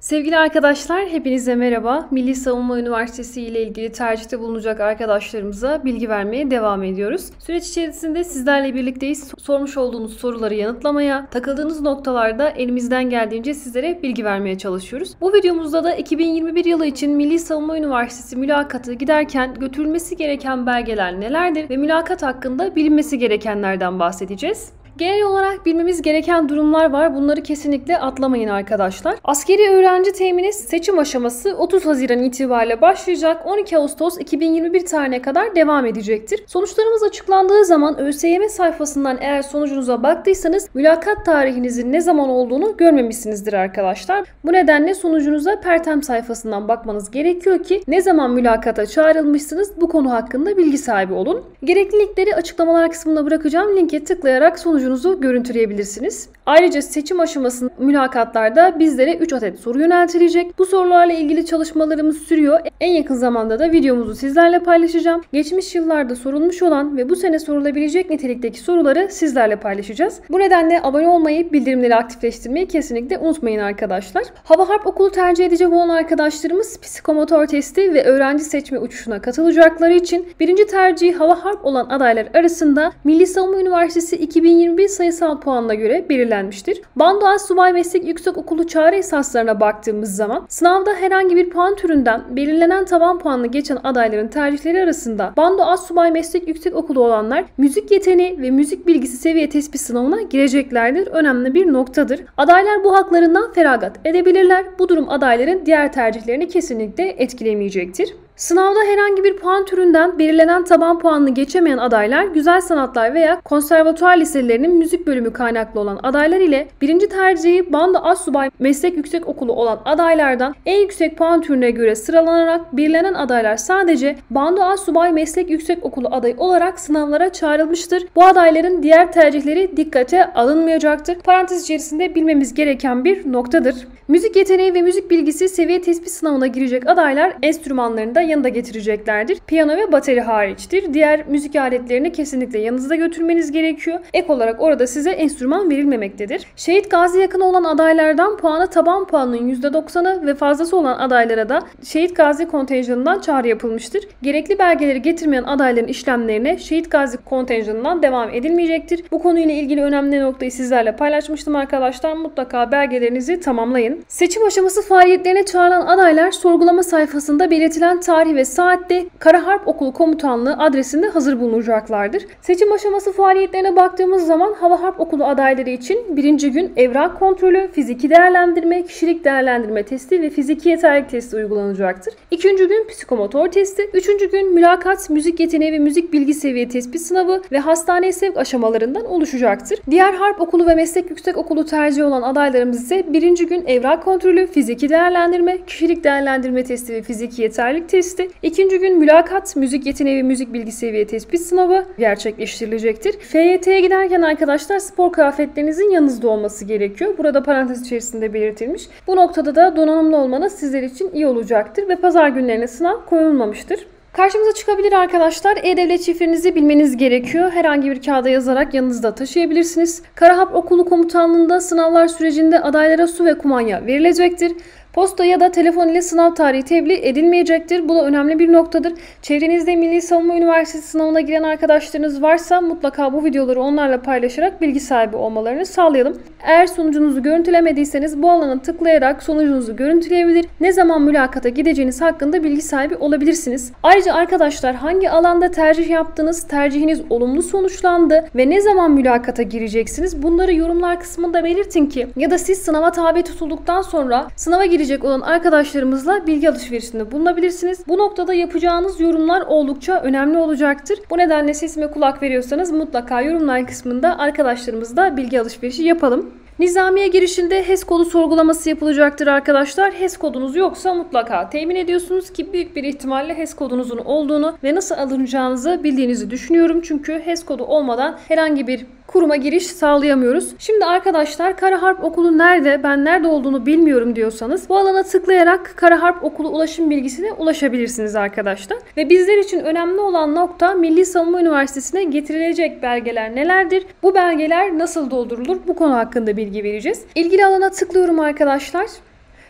Sevgili arkadaşlar, hepinize merhaba. Milli Savunma Üniversitesi ile ilgili tercihte bulunacak arkadaşlarımıza bilgi vermeye devam ediyoruz. Süreç içerisinde sizlerle birlikteyiz. Sormuş olduğunuz soruları yanıtlamaya, takıldığınız noktalarda elimizden geldiğince sizlere bilgi vermeye çalışıyoruz. Bu videomuzda da 2021 yılı için Milli Savunma Üniversitesi mülakatı giderken götürülmesi gereken belgeler nelerdir ve mülakat hakkında bilinmesi gerekenlerden bahsedeceğiz. Genel olarak bilmemiz gereken durumlar var. Bunları kesinlikle atlamayın arkadaşlar. Askeri öğrenci temini seçim aşaması 30 Haziran itibariyle başlayacak. 12 Ağustos 2021 tarihine kadar devam edecektir. Sonuçlarımız açıklandığı zaman ÖSYM sayfasından eğer sonucunuza baktıysanız mülakat tarihinizin ne zaman olduğunu görmemişsinizdir arkadaşlar. Bu nedenle sonucunuza Pertem sayfasından bakmanız gerekiyor ki ne zaman mülakata çağrılmışsınız bu konu hakkında bilgi sahibi olun. Gerekli linkleri açıklamalar kısmına bırakacağım. Linke tıklayarak sonucunuzu görüntüleyebilirsiniz. Ayrıca seçim aşamasında mülakatlarda bizlere 3 adet soru yöneltilecek. Bu sorularla ilgili çalışmalarımız sürüyor. En yakın zamanda da videomuzu sizlerle paylaşacağım. Geçmiş yıllarda sorulmuş olan ve bu sene sorulabilecek nitelikteki soruları sizlerle paylaşacağız. Bu nedenle abone olmayı, bildirimleri aktifleştirmeyi kesinlikle unutmayın arkadaşlar. Hava Harp Okulu tercih edecek olan arkadaşlarımız psikomotor testi ve öğrenci seçme uçuşuna katılacakları için birinci tercihi Hava Harp olan adaylar arasında Milli Savunma Üniversitesi 2021 sayısal puanına göre belirlenmiştir. Bando Assubay Meslek Yüksekokulu çağrı esaslarına baktığımız zaman sınavda herhangi bir puan türünden belirlenen taban puanını geçen adayların tercihleri arasında Bando Assubay Meslek Yüksekokulu olanlar müzik yeteneği ve müzik bilgisi seviye tespit sınavına gireceklerdir. Önemli bir noktadır. Adaylar bu haklarından feragat edebilirler. Bu durum adayların diğer tercihlerini kesinlikle etkilemeyecektir. Sınavda herhangi bir puan türünden belirlenen taban puanını geçemeyen adaylar güzel sanatlar veya konservatuar liselerinin müzik bölümü kaynaklı olan adaylar ile birinci tercihi Bando Assubay Meslek Yüksekokulu olan adaylardan en yüksek puan türüne göre sıralanarak belirlenen adaylar sadece Bando Assubay Meslek Yüksekokulu adayı olarak sınavlara çağrılmıştır. Bu adayların diğer tercihleri dikkate alınmayacaktır. Parantez içerisinde bilmemiz gereken bir noktadır. Müzik yeteneği ve müzik bilgisi seviye tespit sınavına girecek adaylar enstrümanlarını da yanında getireceklerdir. Piyano ve bateri hariçtir. Diğer müzik aletlerini kesinlikle yanınızda götürmeniz gerekiyor. Ek olarak orada size enstrüman verilmemektedir. Şehit gazi yakını olan adaylardan puanı taban puanının %90'ı ve fazlası olan adaylara da şehit gazi kontenjanından çağrı yapılmıştır. Gerekli belgeleri getirmeyen adayların işlemlerine şehit gazi kontenjanından devam edilmeyecektir. Bu konuyla ilgili önemli noktayı sizlerle paylaşmıştım arkadaşlar. Mutlaka belgelerinizi tamamlayın. Seçim aşaması faaliyetlerine çağrılan adaylar sorgulama sayfasında belirtilen tarih ve saatte Kara Harp Okulu Komutanlığı adresinde hazır bulunacaklardır. Seçim aşaması faaliyetlerine baktığımız zaman Hava Harp Okulu adayları için birinci gün evrak kontrolü, fiziki değerlendirme, kişilik değerlendirme testi ve fiziki yeterlilik testi uygulanacaktır. İkinci gün psikomotor testi, üçüncü gün mülakat, müzik yeteneği ve müzik bilgi seviye tespit sınavı ve hastaneye sevk aşamalarından oluşacaktır. Diğer harp okulu ve meslek yüksekokulu tercihi olan adaylarımız ise birinci gün evrak kontrolü, fiziki değerlendirme, kişilik değerlendirme testi ve fiziki yeterlilik testi. İkinci gün mülakat, müzik yeteneği ve müzik bilgi seviye tespit sınavı gerçekleştirilecektir. FYT'ye giderken arkadaşlar spor kıyafetlerinizin yanınızda olması gerekiyor. Burada parantez içerisinde belirtilmiş. Bu noktada da donanımlı olmanız sizler için iyi olacaktır ve pazar günlerine sınav koyulmamıştır. Karşımıza çıkabilir arkadaşlar. E-Devlet şifrenizi bilmeniz gerekiyor. Herhangi bir kağıda yazarak yanınızda taşıyabilirsiniz. Kara Harp Okulu Komutanlığı'nda sınavlar sürecinde adaylara su ve kumanya verilecektir. Posta ya da telefon ile sınav tarihi tebliğ edilmeyecektir. Bu da önemli bir noktadır. Çevrenizde Milli Savunma Üniversitesi sınavına giren arkadaşlarınız varsa mutlaka bu videoları onlarla paylaşarak bilgi sahibi olmalarını sağlayalım. Eğer sonucunuzu görüntülemediyseniz bu alana tıklayarak sonucunuzu görüntüleyebilir. Ne zaman mülakata gideceğiniz hakkında bilgi sahibi olabilirsiniz. Ayrıca arkadaşlar hangi alanda tercih yaptınız, tercihiniz olumlu sonuçlandı ve ne zaman mülakata gireceksiniz? Bunları yorumlar kısmında belirtin ki ya da siz sınava tabi tutulduktan sonra sınava girecek olan arkadaşlarımızla bilgi alışverişinde bulunabilirsiniz. Bu noktada yapacağınız yorumlar oldukça önemli olacaktır. Bu nedenle sesime kulak veriyorsanız mutlaka yorumlar kısmında arkadaşlarımızla bilgi alışverişi yapalım. Nizamiye girişinde HES kodu sorgulaması yapılacaktır arkadaşlar. HES kodunuz yoksa mutlaka temin ediyorsunuz ki büyük bir ihtimalle HES kodunuzun olduğunu ve nasıl alınacağınızı bildiğinizi düşünüyorum. Çünkü HES kodu olmadan herhangi bir kuruma giriş sağlayamıyoruz. Şimdi arkadaşlar Kara Harp Okulu nerede? Ben nerede olduğunu bilmiyorum diyorsanız bu alana tıklayarak Kara Harp Okulu ulaşım bilgisine ulaşabilirsiniz arkadaşlar. Ve bizler için önemli olan nokta Milli Savunma Üniversitesi'ne getirilecek belgeler nelerdir? Bu belgeler nasıl doldurulur? Bu konu hakkında bilgi vereceğiz. İlgili alana tıklıyorum arkadaşlar.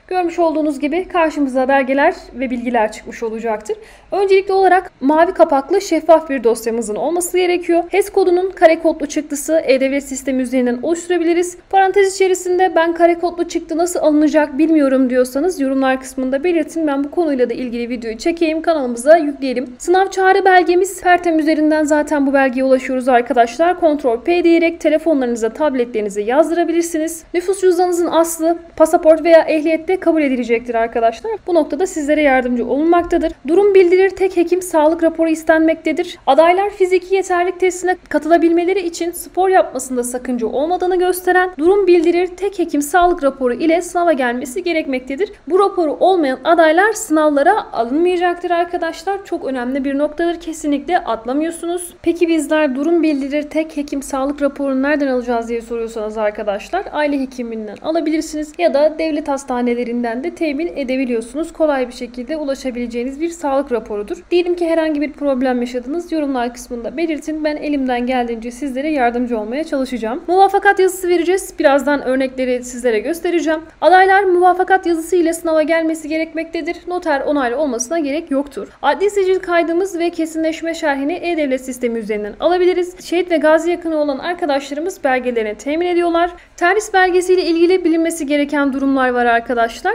Görmüş olduğunuz gibi karşımıza belgeler ve bilgiler çıkmış olacaktır. Öncelikli olarak mavi kapaklı şeffaf bir dosyamızın olması gerekiyor. HES kodunun kare kodlu çıktısı e-devlet sistemi üzerinden oluşturabiliriz. Parantez içerisinde ben kare kodlu çıktı nasıl alınacak bilmiyorum diyorsanız yorumlar kısmında belirtin. Ben bu konuyla da ilgili videoyu çekeyim, kanalımıza yükleyelim. Sınav çağrı belgemiz Pertem üzerinden zaten bu belgeye ulaşıyoruz arkadaşlar. Ctrl P diyerek telefonlarınıza, tabletlerinize yazdırabilirsiniz. Nüfus cüzdanınızın aslı, pasaport veya ehliyette kabul edilecektir arkadaşlar. Bu noktada sizlere yardımcı olunmaktadır. Durum bildirir tek hekim sağlık raporu istenmektedir. Adaylar fiziki yeterlilik testine katılabilmeleri için spor yapmasında sakınca olmadığını gösteren durum bildirir tek hekim sağlık raporu ile sınava gelmesi gerekmektedir. Bu raporu olmayan adaylar sınavlara alınmayacaktır arkadaşlar. Çok önemli bir noktadır. Kesinlikle atlamıyorsunuz. Peki bizler durum bildirir tek hekim sağlık raporunu nereden alacağız diye soruyorsanız arkadaşlar aile hekiminden alabilirsiniz ya da devlet hastanelerinden de temin edebiliyorsunuz. Kolay bir şekilde ulaşabileceğiniz bir sağlık raporudur. Diyelim ki herhangi bir problem yaşadınız. Yorumlar kısmında belirtin. Ben elimden geldiğince sizlere yardımcı olmaya çalışacağım. Muvafakat yazısı vereceğiz. Birazdan örnekleri sizlere göstereceğim. Adaylar muvafakat yazısı ile sınava gelmesi gerekmektedir. Noter onaylı olmasına gerek yoktur. Adli sicil kaydımız ve kesinleşme şerhini e-devlet sistemi üzerinden alabiliriz. Şehit ve gazi yakını olan arkadaşlarımız belgelerini temin ediyorlar. Terhis belgesiyle ilgili bilinmesi gereken durumlar var arkadaşlar.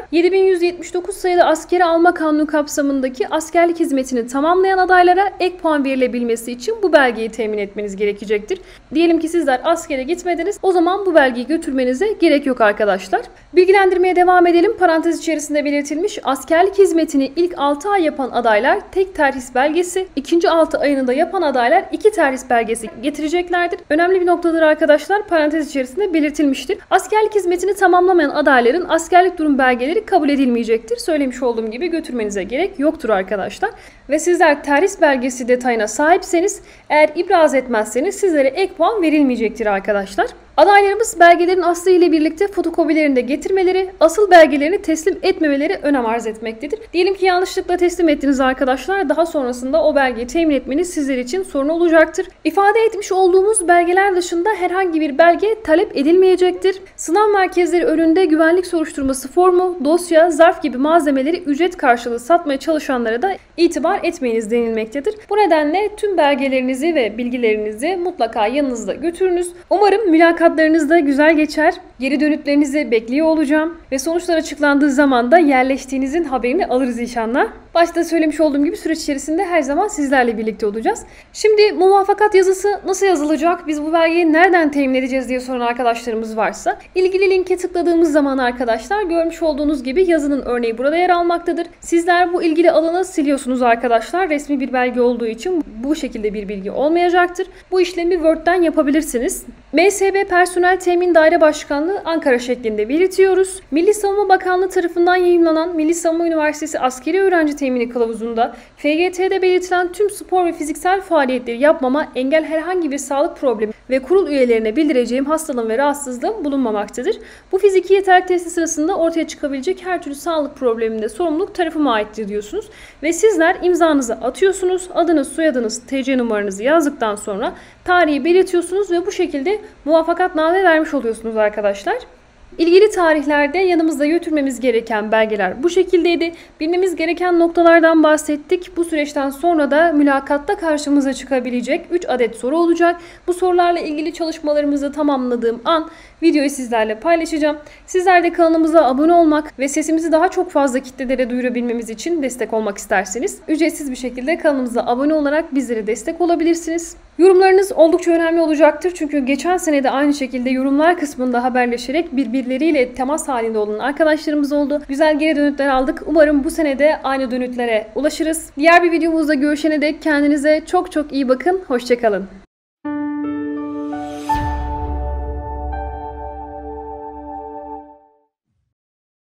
7179 sayılı askeri alma kanunu kapsamındaki askerlik hizmetini tamamlayan adaylara ek puan verilebilmesi için bu belgeyi temin etmeniz gerekecektir. Diyelim ki sizler askere gitmediniz. O zaman bu belgeyi götürmenize gerek yok arkadaşlar. Bilgilendirmeye devam edelim. Parantez içerisinde belirtilmiş askerlik hizmetini ilk 6 ay yapan adaylar tek terhis belgesi, ikinci 6 ayında yapan adaylar 2 terhis belgesi getireceklerdir. Önemli bir noktadır arkadaşlar. Parantez içerisinde belirtilmiştir. Askerlik hizmetini tamamlamayan adayların askerlik durum belgeleri kabul edilmeyecektir. Söylemiş olduğum gibi götürmenize gerek yoktur arkadaşlar. Ve sizler terhis belgesi detayına sahipseniz eğer ibraz etmezseniz sizlere ek puan verilmeyecektir arkadaşlar. Adaylarımız belgelerin aslı ile birlikte fotokopilerini de getirmeleri, asıl belgelerini teslim etmemeleri önem arz etmektedir. Diyelim ki yanlışlıkla teslim ettiniz arkadaşlar. Daha sonrasında o belgeyi temin etmeniz sizler için sorun olacaktır. İfade etmiş olduğumuz belgeler dışında herhangi bir belge talep edilmeyecektir. Sınav merkezleri önünde güvenlik soruşturması formu, dosya, zarf gibi malzemeleri ücret karşılığı satmaya çalışanlara da itibar etmeyiniz denilmektedir. Bu nedenle tüm belgelerinizi ve bilgilerinizi mutlaka yanınızda götürünüz. Umarım mülakatlarınız da güzel geçer. Geri dönütlerinizi bekliyor olacağım ve sonuçlar açıklandığı zaman da yerleştiğinizin haberini alırız inşallah. Başta söylemiş olduğum gibi süreç içerisinde her zaman sizlerle birlikte olacağız. Şimdi muvafakat yazısı nasıl yazılacak? Biz bu belgeyi nereden temin edeceğiz diye soran arkadaşlarımız varsa ilgili linke tıkladığımız zaman arkadaşlar görmüş olduğunuz gibi yazının örneği burada yer almaktadır. Sizler bu ilgili alanı siliyorsunuz arkadaşlar. Resmi bir belge olduğu için bu şekilde bir bilgi olmayacaktır. Bu işlemi Word'den yapabilirsiniz. MSB Personel Temin Daire Başkanlığı Ankara şeklinde belirtiyoruz. Milli Savunma Bakanlığı tarafından yayımlanan Milli Savunma Üniversitesi Askeri Öğrenci Temini Kılavuzu'nda FGT'de belirtilen tüm spor ve fiziksel faaliyetleri yapmama engel herhangi bir sağlık problemi ve kurul üyelerine bildireceğim hastalığım ve rahatsızlığım bulunmamaktadır. Bu fiziki yeterlilik testi sırasında ortaya çıkabilecek her türlü sağlık probleminde sorumluluk tarafıma aittir diyorsunuz. Ve sizler imzanızı atıyorsunuz. Adınız, soyadınız, TC numaranızı yazdıktan sonra tarihi belirtiyorsunuz ve bu şekilde muvaffakatname vermiş oluyorsunuz arkadaşlar. İlgili tarihlerde yanımızda götürmemiz gereken belgeler bu şekildeydi. Bilmemiz gereken noktalardan bahsettik. Bu süreçten sonra da mülakatta karşımıza çıkabilecek 3 adet soru olacak. Bu sorularla ilgili çalışmalarımızı tamamladığım an videoyu sizlerle paylaşacağım. Sizler de kanalımıza abone olmak ve sesimizi daha çok fazla kitlelere duyurabilmemiz için destek olmak isterseniz ücretsiz bir şekilde kanalımıza abone olarak bizlere destek olabilirsiniz. Yorumlarınız oldukça önemli olacaktır. Çünkü geçen sene de aynı şekilde yorumlar kısmında haberleşerek birbirleriyle temas halinde olan arkadaşlarımız oldu. Güzel geri dönütler aldık. Umarım bu sene de aynı dönütlere ulaşırız. Diğer bir videomuzda görüşene dek kendinize çok çok iyi bakın. Hoşça kalın.